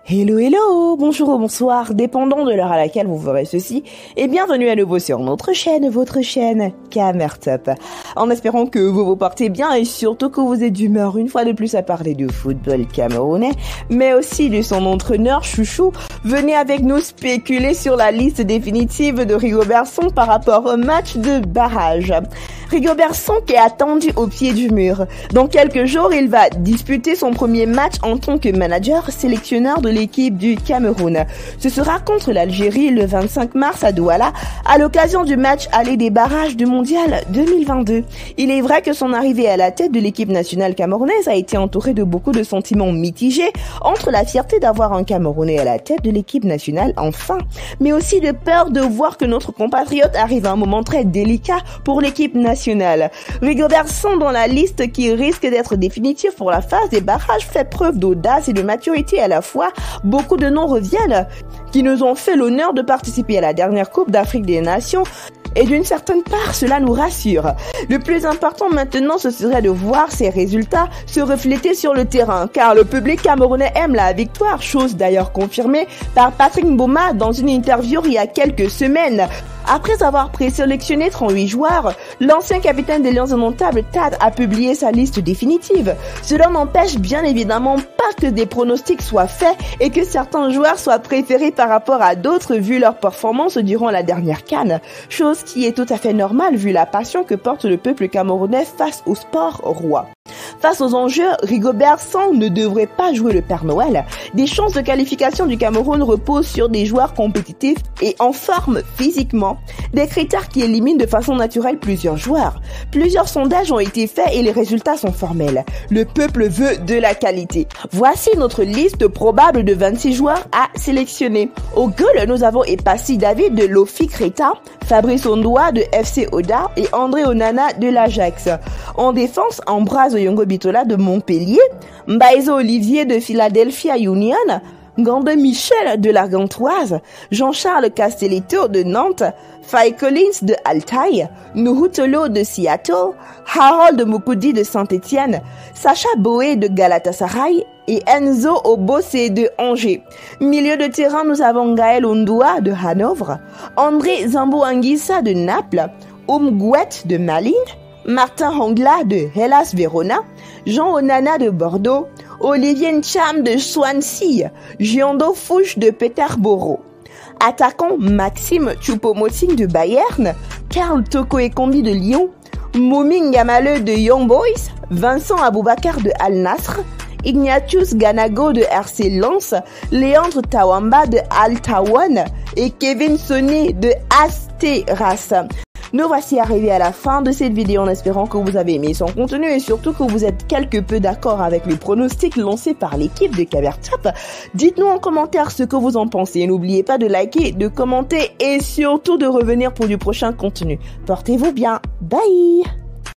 Hello, hello, bonjour ou bonsoir, dépendant de l'heure à laquelle vous verrez ceci, et bienvenue à nouveau sur notre chaîne, votre chaîne Camertop. En espérant que vous vous portez bien et surtout que vous êtes d'humeur une fois de plus à parler de football camerounais, mais aussi de son entraîneur chouchou, venez avec nous spéculer sur la liste définitive de Rigobert Song par rapport au match de barrage. Rigobert Song est attendu au pied du mur. Dans quelques jours, il va disputer son premier match en tant que manager sélectionneur de l'équipe du Cameroun. Ce sera contre l'Algérie le 25 mars à Douala, à l'occasion du match aller des barrages du Mondial 2022. Il est vrai que son arrivée à la tête de l'équipe nationale camerounaise a été entourée de beaucoup de sentiments mitigés, entre la fierté d'avoir un Camerounais à la tête de l'équipe nationale enfin, mais aussi de peur de voir que notre compatriote arrive à un moment très délicat pour l'équipe nationale. Rigobert Song, dans la liste qui risque d'être définitive pour la phase des barrages, fait preuve d'audace et de maturité à la fois. Beaucoup de noms reviennent qui nous ont fait l'honneur de participer à la dernière Coupe d'Afrique des Nations. Et d'une certaine part, cela nous rassure. Le plus important maintenant, ce serait de voir ces résultats se refléter sur le terrain, car le public camerounais aime la victoire, chose d'ailleurs confirmée par Patrick Mboma dans une interview il y a quelques semaines. Après avoir présélectionné 38 joueurs, l'ancien capitaine des Lions indomptables, Tad, a publié sa liste définitive. Cela n'empêche bien évidemment pas que des pronostics soient faits et que certains joueurs soient préférés par rapport à d'autres vu leur performance durant la dernière CAN. Chose qui est tout à fait normale vu la passion que porte le peuple camerounais face au sport roi. Face aux enjeux, Rigobert Song ne devrait pas jouer le Père Noël. Des chances de qualification du Cameroun reposent sur des joueurs compétitifs et en forme physiquement, des critères qui éliminent de façon naturelle plusieurs joueurs. Plusieurs sondages ont été faits et les résultats sont formels. Le peuple veut de la qualité. Voici notre liste probable de 26 joueurs à sélectionner. Au goal, nous avons Epassi David de l'Ofi Creta, Fabrice Ondoa de FC Oda et André Onana de l'Ajax. En défense, Ambroise Oyongo Bitola de Montpellier, Mbaizo Olivier de Philadelphia Union, Gande Michel de la Gantoise, Jean-Charles Castelletto de Nantes, Faye Collins de Altaï, Nuhutolo de Seattle, Harold Mukudi de Saint-Étienne, Sacha Boé de Galatasaray et Enzo Obose de Angers. Milieu de terrain, nous avons Gaël Ondoa de Hanovre, André Zambo-Anguissa de Naples, Gouet de Malines, Martin Hongla de Hellas Verona, Jean Onana de Bordeaux, Olivier Ncham de Swansea, Giondo Fouche de Peterborough. Attaquant Maxime Choupo-Moting de Bayern, Karl Toko Ekambi de Lyon, Mouming Gamale de Young Boys, Vincent Aboubakar de Al Nassr, Ignatius Ganago de RC Lens, Léandre Tawamba de Al Tawan et Kevin Sonny de Asteras. Nous voici arrivés à la fin de cette vidéo en espérant que vous avez aimé son contenu et surtout que vous êtes quelque peu d'accord avec les pronostics lancés par l'équipe de Camertop. Dites-nous en commentaire ce que vous en pensez. N'oubliez pas de liker, de commenter et surtout de revenir pour du prochain contenu. Portez-vous bien. Bye!